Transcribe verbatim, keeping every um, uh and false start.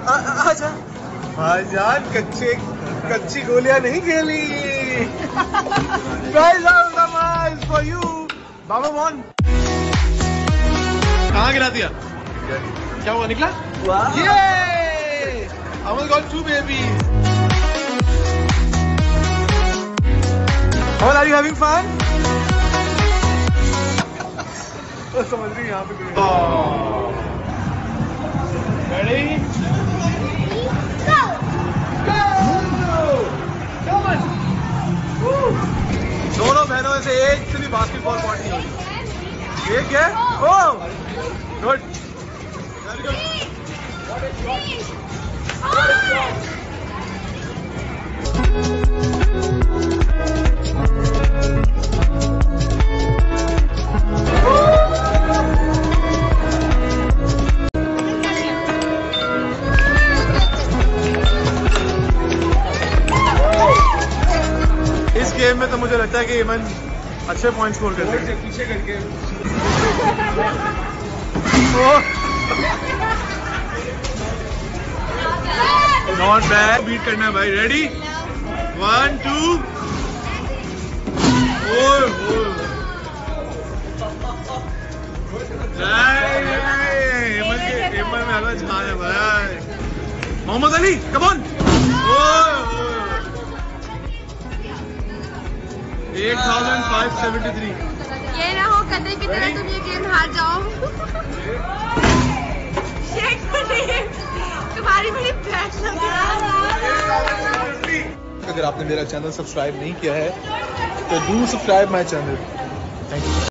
आजा भाईजान, कच्चे कच्ची गोलियां नहीं खेली। Guys, for you, Baba won. कहाँ गिरा दिया? क्या हुआ, निकला? Wow. Yay! Amal got two babies. Amal, are you having fun? समझ रही यहाँ पे। Ready? Go! Go! Come on! दोनों बहनों में से एक से भी बास्केटबॉल पॉइंट नहीं होगी। एक है? ओह! गुड। Very good. इस गेम में तो मुझे लगता है कि इमन अच्छे पॉइंट स्कोर करते हैं। पीछे करके नॉट बैड, बीट करना है भाई। रेडी, वन टू, इमन में अलग छा है भाई। Muhammad Ali, come on. Eight thousand five seventy three. ये ना हो कतई की तरह तुम ये गेम हार जाओ। तुम्हारी बड़ी प्यास लग रही है। अगर आपने मेरा चैनल सब्सक्राइब नहीं किया है तो do subscribe my channel. Thank you.